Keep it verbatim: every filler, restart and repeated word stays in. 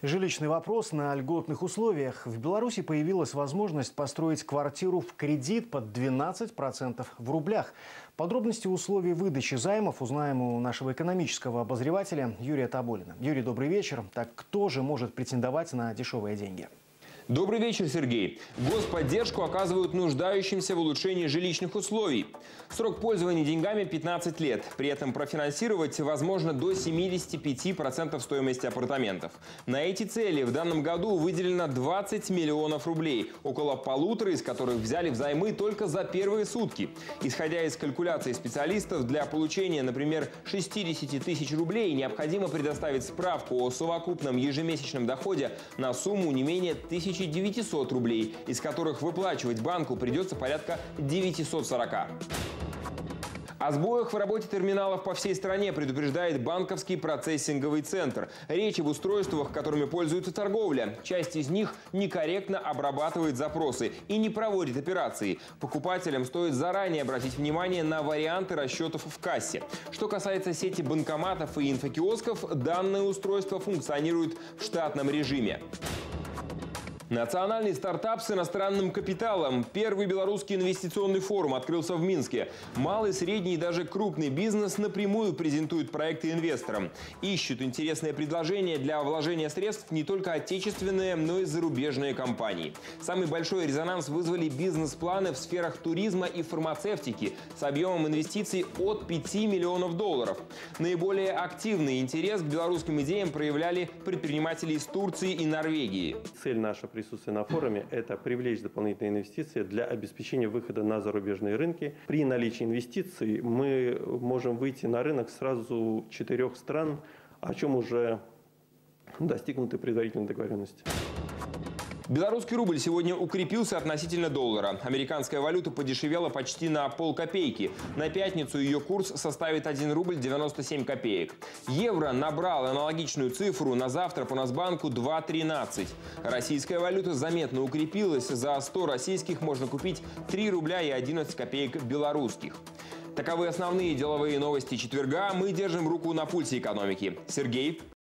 Жилищный вопрос на льготных условиях. В Беларуси появилась возможность построить квартиру в кредит под двенадцать процентов в рублях. Подробности условий выдачи займов узнаем у нашего экономического обозревателя Юрия Тоболина. Юрий, добрый вечер. Так кто же может претендовать на дешевые деньги? Добрый вечер, Сергей. Господдержку оказывают нуждающимся в улучшении жилищных условий. Срок пользования деньгами пятнадцать лет. При этом профинансировать возможно до семидесяти пяти процентов стоимости апартаментов. На эти цели в данном году выделено двадцать миллионов рублей. Около полутора из которых взяли взаймы только за первые сутки. Исходя из калькуляций специалистов, для получения, например, шестидесяти тысяч рублей необходимо предоставить справку о совокупном ежемесячном доходе на сумму не менее тысячи девятисот рублей, из которых выплачивать банку придется порядка девятисот сорока. О сбоях в работе терминалов по всей стране предупреждает банковский процессинговый центр. Речь об устройствах, которыми пользуется торговля. Часть из них некорректно обрабатывает запросы и не проводит операции. Покупателям стоит заранее обратить внимание на варианты расчетов в кассе. Что касается сети банкоматов и инфокиосков, данное устройство функционирует в штатном режиме. Национальный стартап с иностранным капиталом. Первый белорусский инвестиционный форум открылся в Минске. Малый, средний и даже крупный бизнес напрямую презентует проекты инвесторам. Ищут интересные предложения для вложения средств не только отечественные, но и зарубежные компании. Самый большой резонанс вызвали бизнес-планы в сферах туризма и фармацевтики с объемом инвестиций от пяти миллионов долларов. Наиболее активный интерес к белорусским идеям проявляли предприниматели из Турции и Норвегии. Цель наша присутствие на форуме – это привлечь дополнительные инвестиции для обеспечения выхода на зарубежные рынки. При наличии инвестиций мы можем выйти на рынок сразу четырех стран, о чем уже достигнуты предварительные договоренности. Белорусский рубль сегодня укрепился относительно доллара. Американская валюта подешевела почти на полкопейки. На пятницу ее курс составит один рубль девяносто семь копеек. Евро набрал аналогичную цифру на завтра по Нацбанку два тринадцать. Российская валюта заметно укрепилась. За сто российских можно купить три рубля и одиннадцать копеек белорусских. Таковы основные деловые новости четверга. Мы держим руку на пульсе экономики. Сергей.